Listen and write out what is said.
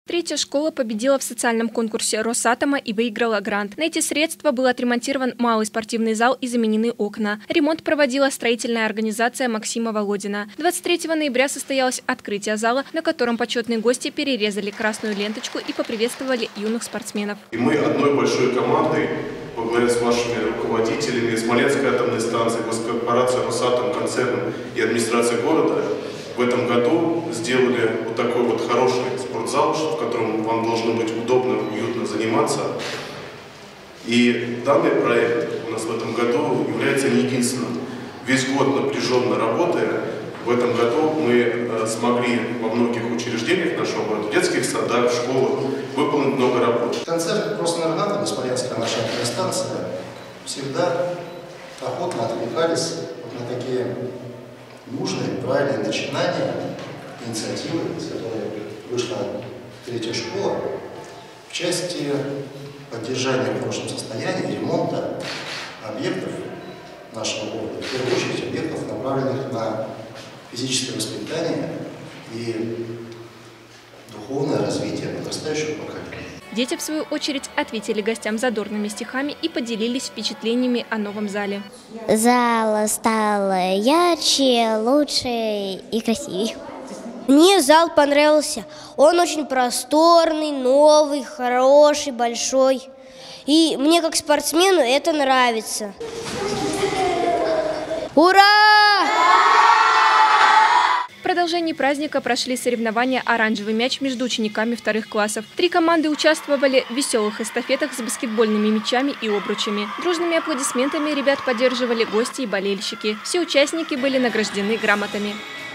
Третья школа победила в социальном конкурсе Росатома и выиграла грант. На эти средства был отремонтирован малый спортивный зал и заменены окна. Ремонт проводила строительная организация Максима Володина. 23 ноября состоялось открытие зала, на котором почетные гости перерезали красную ленточку и поприветствовали юных спортсменов. И мы одной большой командой, во главе с вашими руководителями, Смоленской атомной станции, госкорпорацией Росатом, концерном и администрацией города, в этом году сделали вот такой вот хороший спортзал, в котором вам должно быть удобно, уютно заниматься. И данный проект у нас в этом году является не единственным. Весь год напряженно работая, в этом году мы смогли во многих учреждениях нашего города, в детских садах, в школах, выполнить много работ. Концерн Роснэнергатом, Смоленская наша атомная станция, всегда охотно откликались на такие нужные, правильные начинания, инициативы, с которой вышла третья школа, в части поддержания в хорошем состоянии, ремонта объектов нашего города, в первую очередь объектов, направленных на физическое воспитание и духовное развитие подрастающего поколения. Дети, в свою очередь, ответили гостям задорными стихами и поделились впечатлениями о новом зале. Зал стал ярче, лучше и красивее. Мне зал понравился. Он очень просторный, новый, хороший, большой. И мне, как спортсмену, это нравится. Ура! В продолжении праздника прошли соревнования «Оранжевый мяч» между учениками вторых классов. 3 команды участвовали в веселых эстафетах с баскетбольными мячами и обручами. Дружными аплодисментами ребят поддерживали гости и болельщики. Все участники были награждены грамотами.